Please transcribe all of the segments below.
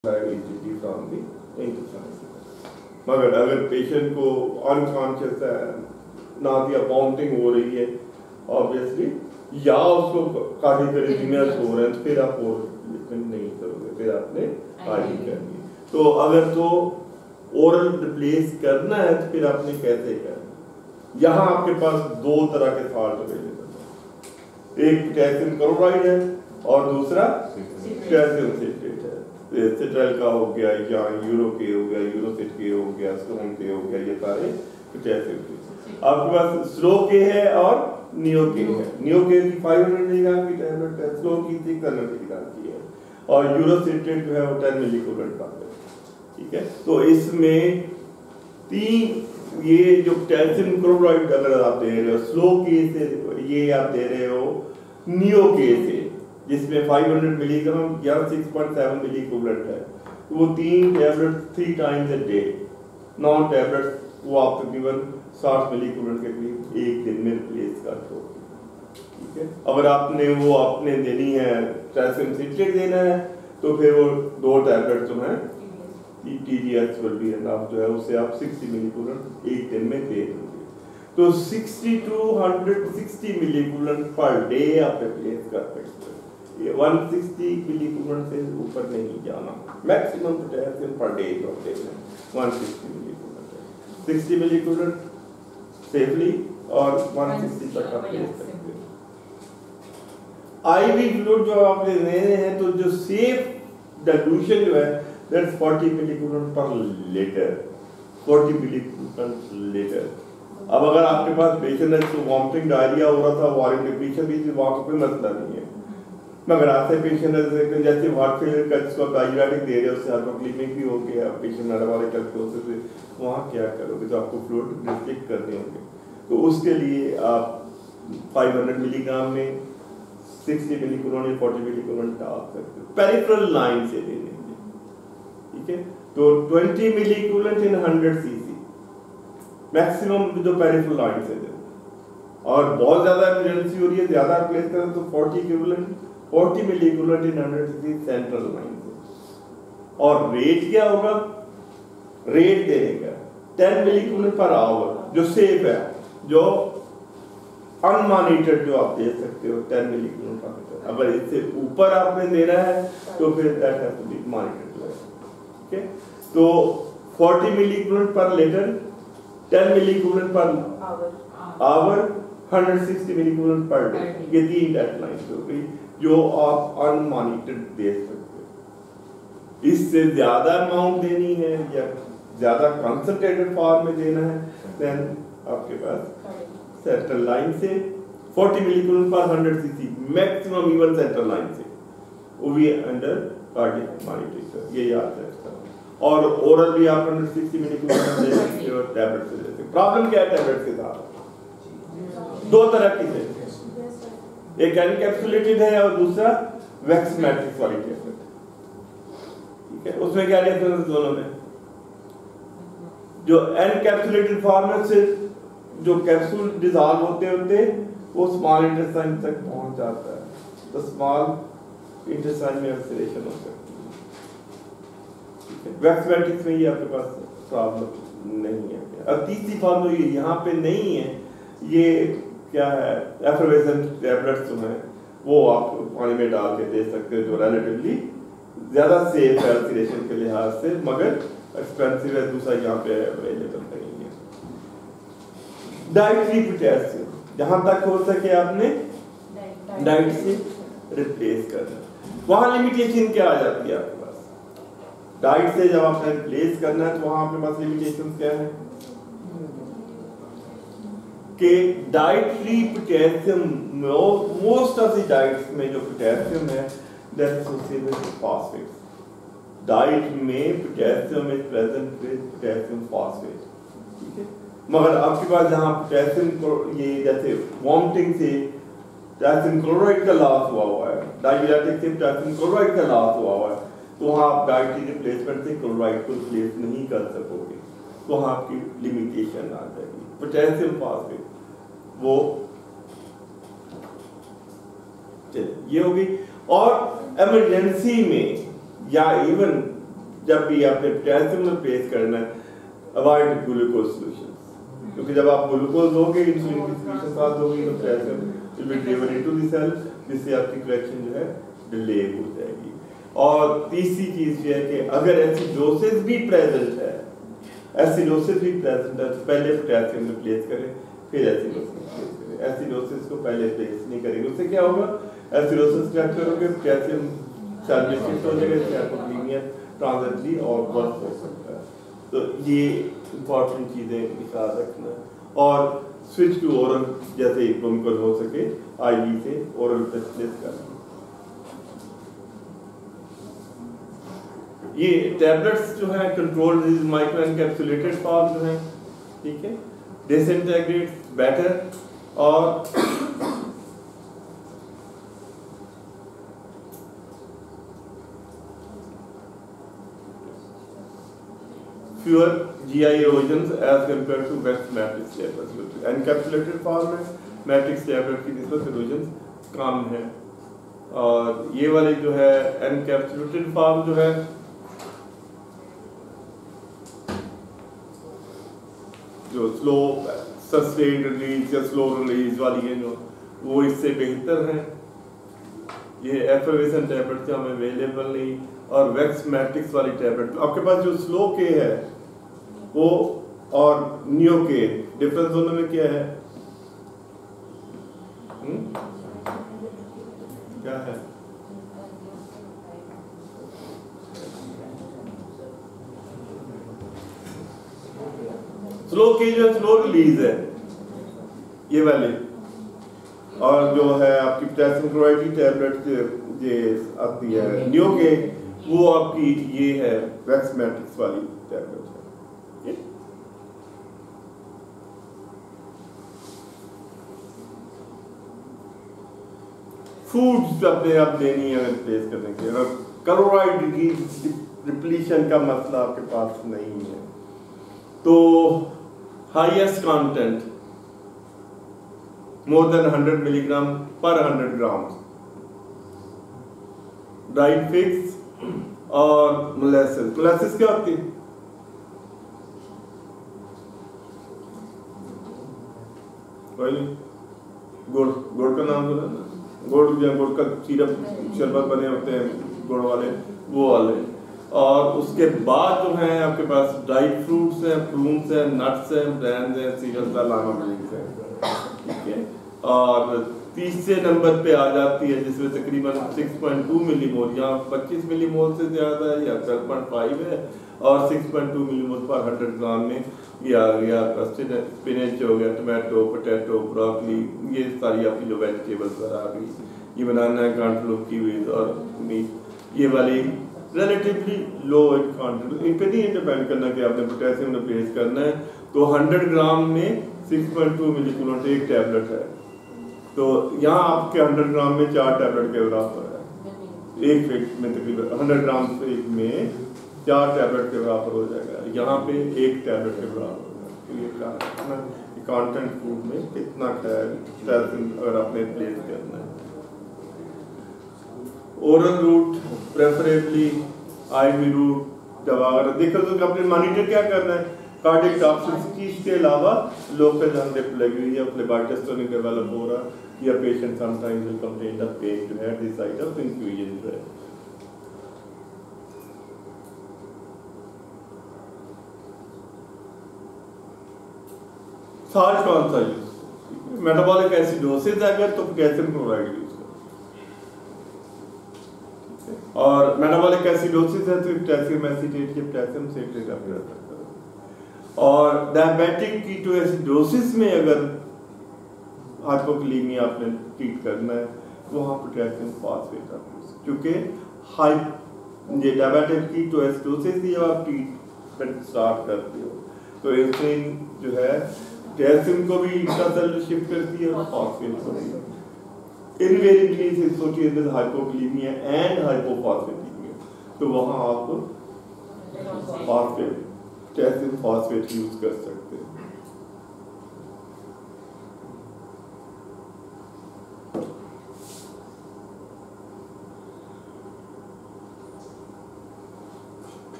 easily from the insuffisance. मगर अगर patient को अनकॉन्शियस है, नादिया वॉमिटिंग हो रही है ऑब्वियसली, या उसको कार्डियोमेगालिस हो रहा है, तो फिर आप और नहीं करोगे, फिर आपने आईवी करनी है। तो अगर तो ओरल रिप्लेस करना है तो फिर आपने कैसे करना। यहाँ आपके पास दो तरह के सॉल्ट अवेलेबल है, एक पोटेशियम क्लोराइड है और दूसरा पोटेशियम सिट्रेट है। सिट्रल का हो गया या यूरो के हो गया, यूरोसिट के हो गया, स्टोन के हो गया, ये सारे पोटेशियम के। आपके पास स्लो के है और नियो के है। नियो के की 500 मिलीग्राम की टैबलेट है, स्लो की 600 मिलीग्राम की है, और यूरोसिट्रेट जो है वो 10 मिलीग्राम का है। ठीक है, तो इसमें तीन, ये जो पोटेशियम क्लोराइड अगर आप दे रहे हो स्लो के से, ये आप दे रहे हो नियो के से, जिसमें 500 मिलीग्राम या 6.7 मिली इक्विवेलेंट है, तो वो 3 tablet 3 times a day, 9 tablet वो आपको तकरीबन 60 मिली इक्विवेलेंट के करीब एक दिन में रिप्लेस कर दो। ठीक है, अगर आपने देनी है पोटेशियम सिट्रेट देना है तो फिर वो 2 टैबलेट जो है TGS विल बी एनफ, जो है उससे आप 60 मिली इक्विवेलेंट एक दिन में दे दोगे। तो 60 to 160 milli equivalent per day आप रिप्लेस कर सकते हो। ये 160 मिली इक्विवेलेंट से ऊपर नहीं जाना। मैक्सिमम पोटेशियम पर डे जो देना है 160 मिली इक्विवेलेंट है। 60 मिली इक्विवेलेंट सेफली और 160 तक आप ले सकते हो। आईवी फ्लूइड जो आप ले रहे हैं, तो जो सेफ डाइल्यूशन जो है that's 40 milli equivalent per litre, 40 milli equivalent litre. अब अगर आपके पास पेशेंट है तो वॉमिटिंग डायरिया हो रहा था, वायरल डिप्लीशन भी थी, वहां कोई मसला नहीं है। मगर आपसे पेशेंट जैसे हार्ट फेलियर का जिसको डायबिटिक दे रहे हो, उससे हाइपोक्लेमिक भी हो गया, पेशेंट मेटाबॉलिक एसिडोसिस से, वहाँ क्या करोगे? तो आपको फ्लूइड रिस्ट्रिक्ट करने होंगे। तो उसके लिए आप 500 मिलीग्राम में 60 मिली इक्विवेलेंट 40 मिली इक्विवेलेंट डाल सकते हो, पेरिफेरल लाइन से दे देंगे। ठीक है, तो 20 milli equivalent in 100 cc maximum जो पेरिफेरल लाइन से दे। और बहुत ज्यादा इमरजेंसी हो रही है, ज्यादा प्लेस करें तो 40 milli equivalent in 100 cc central line से। और रेट क्या होगा? रेट देगा 10 मिली इक्विवेलेंट पर आवर, जो सेफ है, जो अनमॉनिटर्ड जो आप दे सकते हो 10 मिली इक्विवेलेंट पर। अगर इससे ऊपर आपने देना है तो फिर that has to be monitored. ठीक है, तो 40 milli equivalent per litre, 10 milli equivalent per hour, 160 milli equivalent per day. ये 3 डेडलाइंस हो गई जो आप अनमॉनिटर्ड दे सकते हो। इससे ज्यादा अमाउंट देनी है या ज्यादा कंसंट्रेटेड फॉर्म में देना है, देन आपके पास सेंट्रल लाइन से 40 milli equivalent per 100 cc maximum, even central line से, वो भी अंडर कार्डियक मॉनिटरिंग, ये याद रखना। और ओरल भी आप 160 मिली इक्विवेलेंट दे सकते हो, टैबलेट से दे सकते हो। प्रॉब्लम क्या है टैबलेट के साथ? 2 तरह की है, एक एनकैप्सुलेटेड है और दूसरा वैक्स मैट्रिक्स वाली टैबलेट। ठीक है, उसमें क्या डिफरेंस दोनों में? जो एनकैप्सुलेटेड फॉर्म से जो कैप्सूल डिसॉल्व होते होते वो स्मॉल इंटेस्टाइन तक पहुंच जाता है, तो स्मॉल इंटेस्टाइन में अल्सरेशन हो सकती है। ठीक है, वैक्स मैट्रिक्स में ये आपके पास प्रॉब्लम नहीं है। अब तीसरी फॉर्म जो यहाँ पे नहीं है, ये क्या है, एफरवेसेंट टैबलेट्स जो हैं वो आप पानी में डाल के दे सकते हो, जो रिलेटिवली ज्यादा सेफ है अल्सरेशन के लिहाज से, मगर एक्सपेंसिव है, दूसरा यहाँ पे अवेलेबल नहीं है। डाइटरी पोटेशियम जहां तक हो सके आपने डाइट से रिप्लेस करना। वहां लिमिटेशन क्या आ जाती है आपके पास? डाइट से जब आपने रिप्लेस करना है तो वहां आपके पास लिमिटेशन क्या है कि dietary potassium, most of the diets में जो पोटेशियम है that associated with phosphate. Diet में potassium is present with potassium phosphate. ठीक है, मगर आपके पास जहां पोटेशियम को, ये जैसे वॉमिटिंग से पोटेशियम क्लोराइड का लॉस हुआ है, डायबिटिक से पोटेशियम क्लोराइड का लॉस हुआ है, तो वहां आप डाइटरी रिप्लेसमेंट से क्लोराइड को रिप्लेस नहीं कर सकोगे, तो वहां आपकी लिमिटेशन आ जाएगी। पोटेशियम फॉस्फेट वो ये होगी। और इमरजेंसी में या इवन जब भी आपने पोटेशियम रिप्लेस करना है, अवॉइड ग्लूकोज सॉल्यूशंस, क्योंकि जब आप ग्लूकोज दोगे, इंसुलिन की सिक्रीशन साथ दोगे, तो potassium will be delivered into the cell, जिससे आपकी करेक्शन जो है डिले हो जाएगी। और तीसरी चीज ये है कि अगर एसिडोसिस भी प्रेजेंट है, एसिडोसिस भी प्रेजेंट है, तो पहले पोटेशियम रिप्लेस करें, फिर एसिडोसिस रिप्लेस करें। एसिडोसिस को पहले रिप्लेस नहीं करेंगे, उससे क्या होगा, एसिडोसिस क्या करोगे, पोटेशियम सेल में शिफ्ट हो जाएगा, इससे हाइपोक्लीमिया ट्रांजिटली और वर्स हो सकता है। तो ये इंपॉर्टेंट चीजें याद रखना, और स्विच टू ओरल जैसे मुमकिन हो सके, आईवी से ओरल पे रिप्लेस करना। ये टैबलेट्स जो है कंट्रोल माइक्रो एनकैप्सुलेटेड फॉर्म जो है, ठीक है, डिसइंटेग्रेट्स बेटर और fewer GI erosions as compared to best matrix tablets. Encapsulated form में matrix tablet की निस्बत erosions कम है, और ये वाले जो है encapsulated form जो है जो स्लो सस्टेन्ड रिलीज या स्लो रिलीज वाली है, जो वो इससे बेहतर है। ये एफर्वेसेंट टैबलेट जो हमें अवेलेबल नहीं, और वैक्स मैट्रिक्स वाली टैबलेट आपके पास जो स्लो के है वो और नियो के डिफरेंस दोनों में क्या है? क्या है? स्लो के जो स्लो रिलीज है ये वाले, और जो है आपकी पोटेशियम क्लोराइड की टैबलेट ये आती है नियो के, वो आपकी ये है वैक्स मैट्रिक्स वाली टैबलेट है। फूड्स अपने आप देनी है रिप्लेस करने के, अगर क्लोराइड की डिप्लीशन का मसला आपके पास नहीं है तो highest content more than 100 milligram पर 100 ग्राम ड्राइड फिग्स और मोलेसेस। मोलेसेस क्या होती है? गुड़, गुड़ का नाम सुना ना, गुड़ का सिरप शरबत बने होते हैं गुड़ वाले, वो वाले। और उसके बाद जो है आपके पास ड्राई फ्रूट्स हैं, प्रून्स हैं, नट्स हैं, ब्रांड्स हैं, सीरियल्स हैं, लामा मिल्क है, ठीक है। और तीसरे नंबर पे आ जाती है जिसमें तकरीबन 6.2 मिलीमोल, या 25 मिलीमोल से ज्यादा है या 12.5 है, और 6.2 मिलीमोल पर 100 ग्राम में ये आ गया स्पिनच हो गया, टमाटो, पोटैटो, ब्रोकली, ये सारी आपकी जो वेजिटेबल्स आ गई, ये बनाना है कांटलोप की वीज और मीट, ये वाली रिलेटिवली लो इन कंटेंट। इन पे नहीं डिपेंड करना कि आपने पोटेशियम रिप्लेस करना है, तो 100 ग्राम में 6.2 मिलीमोल एक टैबलेट है, तो यहाँ आपके 100 ग्राम में 4 टैबलेट के बराबर है। एक फीट में तकरीबन 100 ग्राम में 4 टैबलेट के बराबर हो जाएगा, यहाँ पे 1 टैबलेट के बराबर होगा। तो ये कंटेंट फूड में कितना कैल्शियम अगर आपने प्लेस करना है। Oral route preferably, IV route दवा अगर देखो तो अपने मॉनिटर क्या करना है, कार्डियक टॉक्सिसिटी के अलावा लोकल जहां डिप लगी हुई है, फ्लेबाइटिस तो नहीं डेवलप हो रहा, या patient sometimes will complain the pain to have this side of infusion जो है। साल्ट कौन सा यूज, मेटाबॉलिक एसिडोसिस अगर तो पोटेशियम क्लोराइड यूज करो, और मेटाबॉलिक एसिडोसिस है तो पोटेशियम एसीटेट के पोटेशियम सिट्रेट आप कर सकते हो। और डायबिटिक कीटोएसिडोसिस में अगर हाइपोक्लीमिया आपने ट्रीट करना है तो वहाँ पोटेशियम फॉस्फेट आप यूज, क्योंकि हाई ये डायबिटिक कीटोएसिडोसिस जब आप ट्रीटमेंट स्टार्ट करते हो तो इंसुलिन जो है पोटेशियम को भी इंट्रासेलुलर शिफ्ट करती है और फॉस्फेट को भी। Invariably is associated with hypokalaemia and hypophosphataemia, तो वहाँ आप फॉस्फेट पोटेशियम फॉस्फेट यूज कर सकते हैं।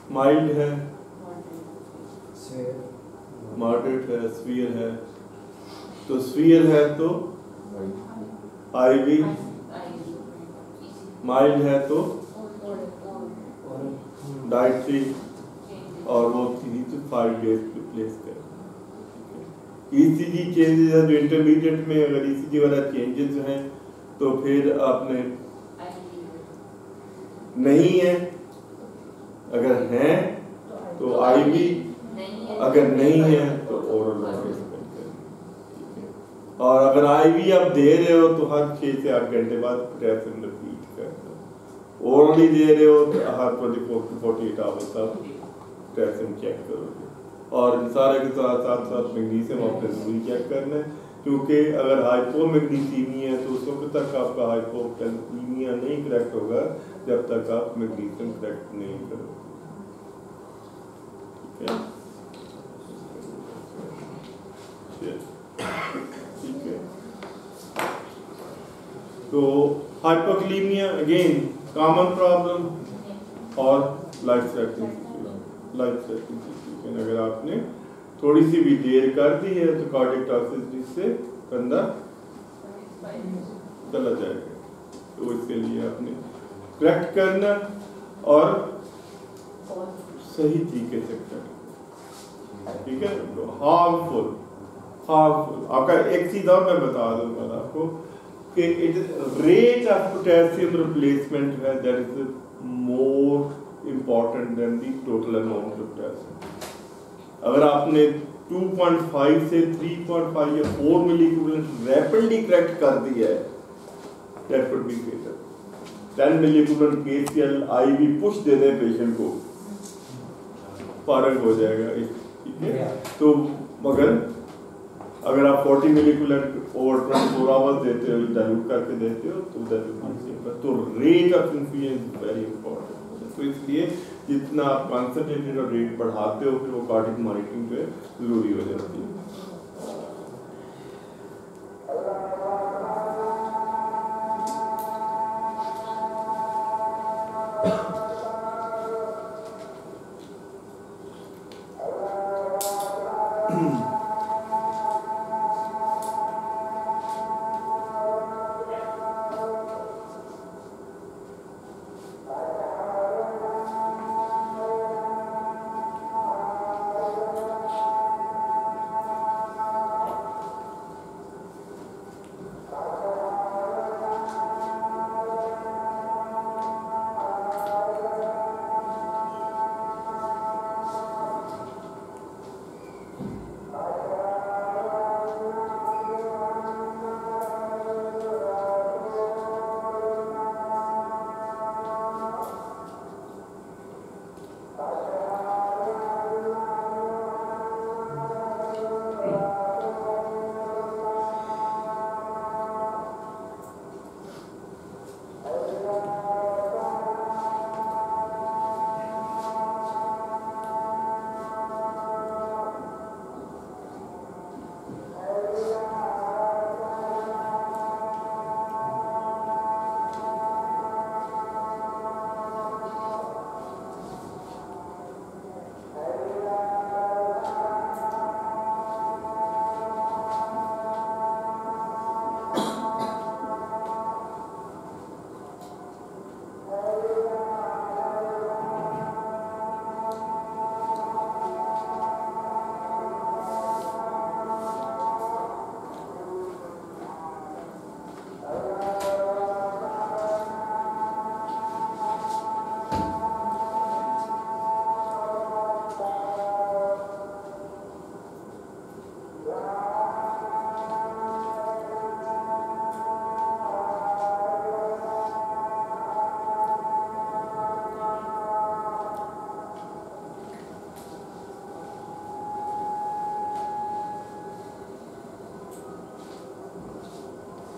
माइल्ड है, मॉडरेट है, स्फीयर है। तो स्फीयर है तो आईवी, माइल्ड है तो डाइट्री, और वो 3 to 5 days रिप्लेस करें। ईसीजी चेंजेस है, जो इंटरमीडिएट में अगर ईसीजी वाला चेंजेस हैं तो फिर आपने नहीं है, अगर हैं तो आईवी, अगर नहीं है तो ओरल रिप्लेसमेंट करें। और अगर आईवी आप दे रहे हो तो हर 6 से 8 घंटे बाद पोटेशियम रिपीट करना। ओरली दे रहे हो तो हर 24 to 48 आवर्स आप पोटेशियम चेक करोगे। और इन सारे के साथ साथ मैग्नीशियम आपने जरूरी चेक करना है, क्योंकि अगर हाइपोमैग्नीसीमिया है तो उस वक्त तक आपका हाइपोकैल्सीमिया नहीं करेक्ट होगा जब तक आप मैग्नीशियम करेक्ट नहीं करोगे। ठीक है, तो हाइपोकैलीमिया अगेन कॉमन प्रॉब्लम और लाइफ थ्रेटनिंग सिचुएशन। अगर आपने थोड़ी सी भी देर कर दी है तो कार्डियक टॉक्सिसिटी से बंदा चला जाएगा। तो इसके लिए आपने करेक्ट करना और सही तरीके से करना। ठीक है, हार्मफुल आपका एक चीज और मैं बता दूंगा आपको कि it rate of potassium replacement है that is more important than the total amount of potassium. अगर आपने 2.5 से 3.5 या 4 मिली इक्विवेलेंट रैपिडली करेक्ट कर दिया है, that would be greater. 10 milli equivalent KCl IV push दे दें पेशेंट को, फर्क हो जाएगा। ठीक है, तो मगर अगर आप 40 मिली इक्विवेलेंट ओवर 24 आवर्स देते हो, डाइल्यूट करके देते हो तो तो rate of infusion is very important. तो इसलिए जितना आप कंसंट्रेटेड और रेट बढ़ाते हो फिर वो कार्डियक मॉनिटरिंग जो है जरूरी हो जाती है।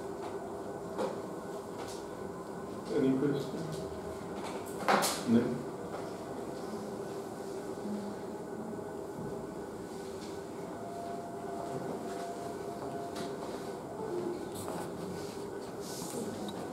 Any question? No?